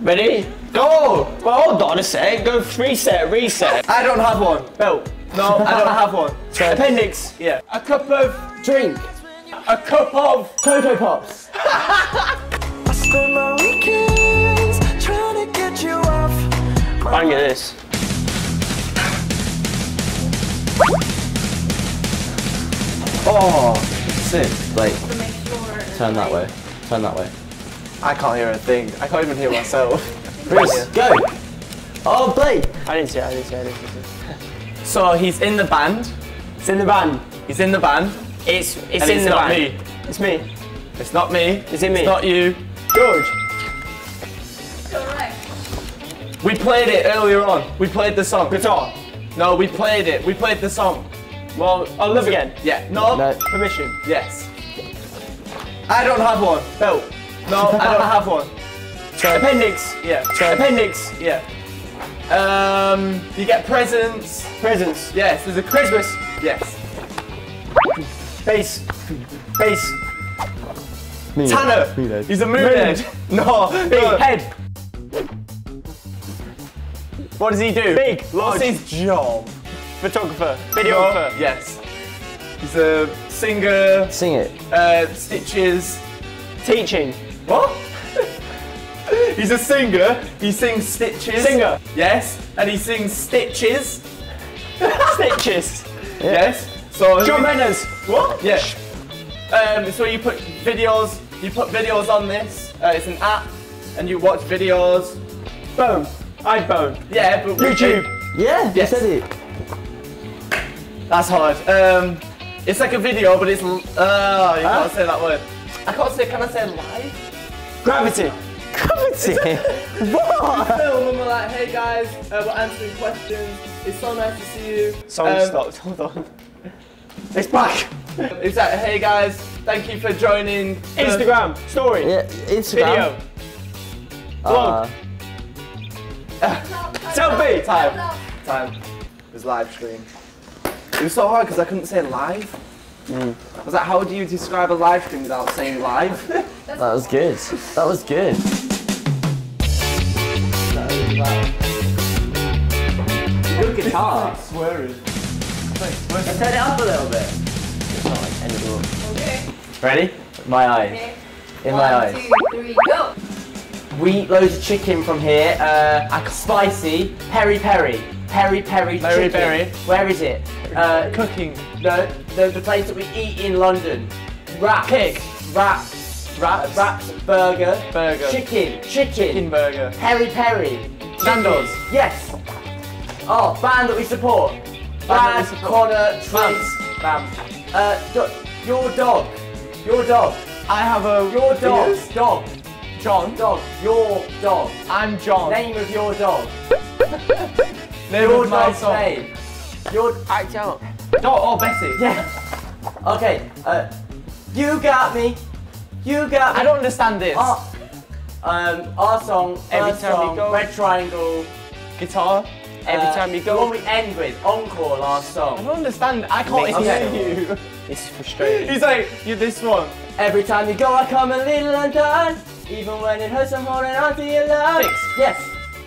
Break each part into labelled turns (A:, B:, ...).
A: Ready? Go! Well, hold on a sec. Go reset.
B: I don't have one.
A: Belt.
B: No, I don't have one.
A: Appendix.
B: Yeah. A cup of
A: Drink.
B: A cup of
A: Cocoa Pops.
C: I spend my weekends trying to get you off.
A: Bang at this.
D: Oh, sick. Blake, turn that way. Turn that way.
B: I can't hear a thing. I can't even hear myself.
D: Chris, go! Oh, Blake!
A: I didn't see it.
B: So he's in the band.
A: It's in the band.
B: He's in the band.
A: It's
B: And
A: in
B: it's
A: the
B: not
A: band.
B: me.
A: It's me.
B: It's not me.
A: Is it me?
B: It's not you.
A: George.
E: Correct.
B: We played it earlier on. We played the song.
A: Guitar.
B: No, we played it. We played the song.
A: Well, I'll live again.
B: Yeah. No.
D: No.
A: Permission.
B: Yes. I don't have one.
A: Belt.
B: No, I don't have one.
A: Appendix.
B: Yeah.
A: Appendix.
B: Yeah. You get presents.
A: Presents.
B: Yes. There's a Christmas. Yes.
A: Base.
B: Tanner. He's a moonhead. No. No.
A: Head. What does he do? Big.
B: What's his job?
A: Photographer. Videographer.
B: Yes. He's a singer.
D: Sing it.
B: Stitches.
A: Teaching.
B: What? He's a singer. He sings Stitches.
A: Singer.
B: Yes. And he sings Stitches.
A: Stitches.
B: Yes. So
A: John Menners.
B: What? Yeah. So you put videos on this. It's an app, and you watch videos.
A: Bone. iPhone.
B: Yeah, but
A: YouTube.
D: Yeah,
B: Yes.
D: you said it.
B: That's hard. It's like a video, but it's you can't say that word. I can't say. Can I say live?
A: Gravity.
D: Gravity. What?
B: Film and we're like, hey guys, we're answering questions. It's so nice to see you.
A: Song stopped. Hold on. It's back.
B: It's like, hey guys, thank you for joining.
A: Instagram. Story.
D: Yeah, Instagram.
A: Video. Vlog. Selfie.
B: Time. It was live stream. It was so hard because I couldn't say live. I was like, how do you describe a live stream without saying live?
D: That was good. That was good.
A: Good guitar.
B: Swearing.
D: Turn it up a little bit. It's not like end of the world.
E: Okay.
D: Ready? My eye.
E: Okay.
D: In my
E: One,
D: eyes.
E: 2, 3, go.
D: We eat loads of chicken from here. Spicy. Peri peri. Peri peri chicken.
B: Peri.
D: Where is it?
B: Cooking.
D: No, the place that we eat in London. Wraps.
B: Pig.
D: Wraps.
B: Wraps.
D: Burger.
B: Burger.
D: Chicken.
B: Chicken burger.
D: Peri peri.
B: Nando's.
D: Yes. Oh, band that we support.
B: Band
D: Band,
B: that we support.
D: Connor, Tris.
B: Bam.
D: Your dog. Your dog.
B: I have a.
D: Your dog.
B: Yours?
D: Dog.
B: John.
D: Dog. Your dog.
B: I'm John.
D: Name of your dog.
B: Name
D: Your
B: of my
D: dog's
B: son.
D: name. Your
A: Act out.
B: Oh, Betty.
D: yeah. Okay. You got me. You got me.
B: I don't understand this.
D: Our song.
A: Every
D: first
A: time we
D: song,
A: go.
D: Red Triangle.
B: Guitar.
A: Every time you
D: The
A: go.
D: one we end with. Encore. Last
B: I
D: song.
B: don't understand. I can't
D: Okay.
B: hear you.
A: It's frustrating.
B: He's like, you this one.
D: Every time you go, I come a little undone. Even when it hurts, I'm holding on to your love.
B: Fix.
D: Yes.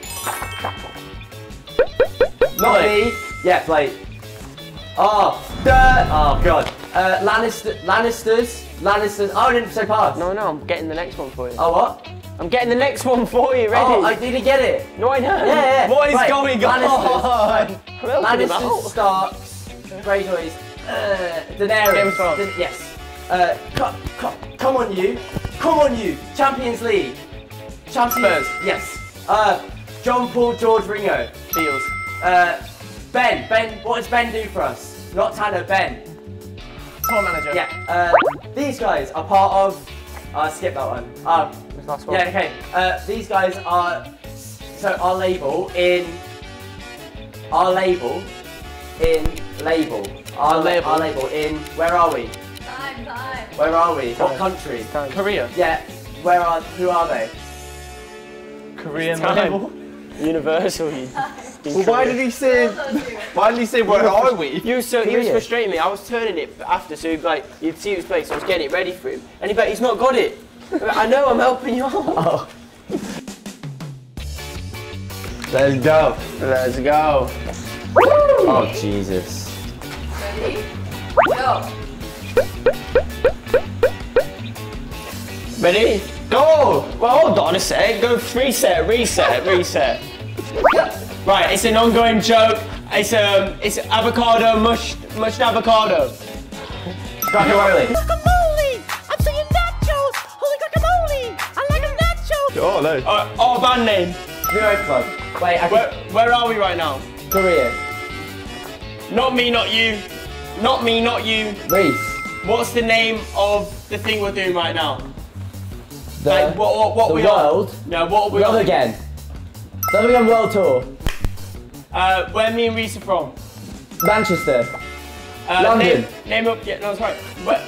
D: Not me. Yeah, play. Oh, oh god. Lannisters. Oh, I didn't say pass.
A: No, I'm getting the next one for you.
D: Oh, what?
A: I'm getting the next one for you. Ready?
D: Oh, I didn't get it.
A: No, I know.
D: Yeah.
B: What is
D: Right,
B: going on?
A: Lannisters.
D: Lannisters, Starks, Greyjoys, Daenerys.
A: Game of Thrones.
D: Yes. Come on, you. Come on, you. Champions League.
B: Spurs.
D: Yes. John Paul George Ringo.
B: Feels.
D: Ben. What does Ben do for us? Not Tanner. Ben.
B: Tour manager.
D: Yeah. These guys are part of. Skip that one.
A: Last one.
D: Yeah. Okay. These guys are. So our label in. Our label in. Our label in. Where are we?
E: Time.
D: Where are we? What country?
B: Korea.
D: Yeah. Who are they?
B: Korean
A: Time.
B: label.
A: Universal.
B: Well, why did he say? Why did he say where are we?
A: He was
D: Korea.
A: frustrating me. I was turning it after, so like you'd see his place. So I was getting it ready for him, and he's not got it. I know. I'm helping you out.
D: Oh.
B: Let's go.
A: Let's go.
D: Oh, Jesus.
E: Ready? Go.
A: Ready? Go! Well, hold on a sec. Go reset. Right, it's an ongoing joke. It's avocado, mushed avocado.
D: Guacamole.
C: Guacamole! I'm saying nachos! Holy guacamole! I like a nacho!
B: Oh no.
A: Our band name.
D: Hero Club. Wait,
A: Where are we right now?
D: Korea.
A: Not me, not you. Not me, not you.
D: Reese.
A: What's the name of the thing we're doing right now?
D: The,
A: Like, what
D: the
A: we
D: world.
A: on? No, what are we
D: Love
A: on?
D: Again. Love Again World Tour.
A: Where me and Reese are from?
D: Manchester. London.
A: Name up. Yeah, no, that's right.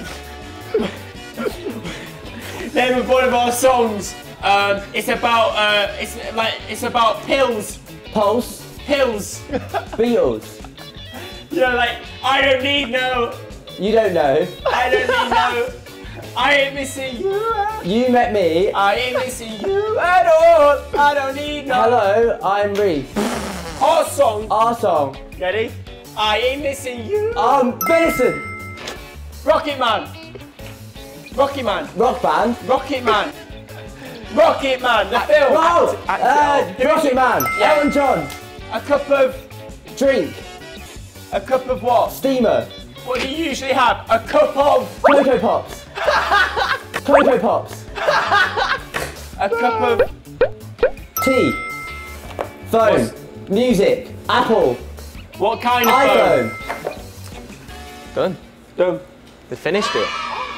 A: Name of one of our songs. It's about it's about pills.
D: Pulse.
A: Pills.
D: Beatles.
A: You know, like I don't need no.
D: You don't know.
A: I don't need no. I ain't missing you.
D: You met me.
A: I ain't missing you at all. I don't need no.
D: Hello, I'm Reese.
A: Our song.
D: Our song.
A: Ready? I ain't missing you.
D: Venison.
A: Rocket Man. Rocket Man.
D: Rock band.
A: Rocket Man. Rocket Man. The film.
D: Oh, Rocket Man.
A: Yeah.
D: Elton John.
A: A cup of.
D: Drink.
A: A cup of what?
D: Steamer.
A: What do you usually have? A cup of.
D: Cocoa Pops. Cocoa Pops.
A: A cup of.
D: Tea. Phone. Music. Apple.
A: What kind of
D: iPhone.
B: Done.
A: phone?
B: We finished it.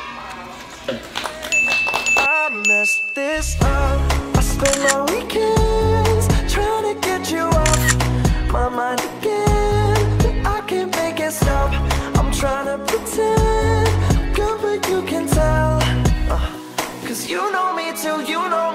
C: I messed this up. I spend my weekends trying to get you off my mind again, but I can't make it stop. I'm trying to pretend good, but you can tell. 'Cause you know me too, you know